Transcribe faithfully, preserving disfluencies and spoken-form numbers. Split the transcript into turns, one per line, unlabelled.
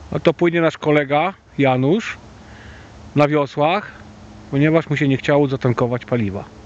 No to płynie nasz kolega Janusz na wiosłach, ponieważ mu się nie chciało zatankować paliwa.